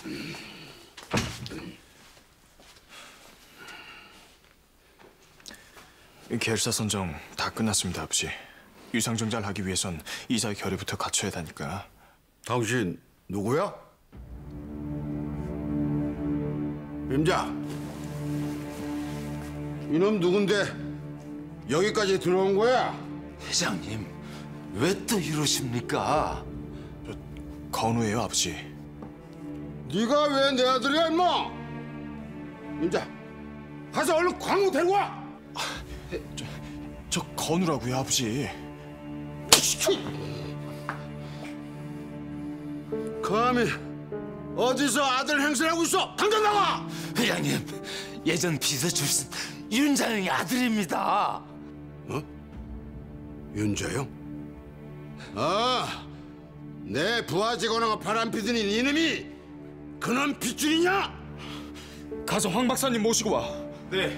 계열사 선정 다 끝났습니다, 아버지. 유상증자를 하기 위해선 이사의 결의부터 갖춰야 하니까. 당신 누구야? 임자, 이놈 누군데 여기까지 들어온 거야? 회장님, 왜 또 이러십니까? 건우예요, 아버지. 네가 왜 내 아들이야, 임마? 임자, 가서 얼른 광우 데리고 와! 저 건우라고요, 아버지. 감히 어디서 아들 행세하고 있어? 당장 나와! 회장님, 예전 비서 출신 윤자영의 아들입니다. 윤자영? 아, 내 부하 직원하고 바람피더니 이놈이 그놈 핏줄이냐? 가서 황 박사님 모시고 와. 네.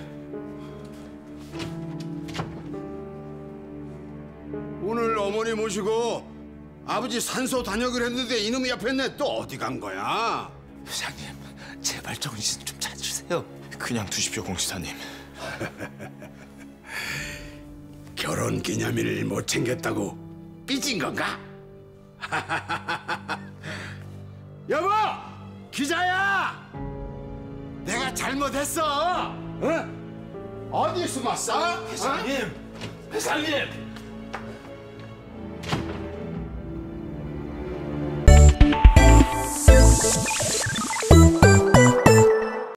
오늘 어머니 모시고 아버지 산소 단역을 했는데 이놈이 옆에 있네. 또 어디 간 거야? 회장님, 제발 정신 좀 차리세요. 그냥 두십시오, 공시사님. 결혼 기념일 못 챙겼다고 삐진 건가? 여보! 기자야! 내가 잘못했어! 어? 어디 숨었어? 회장님! 회장님!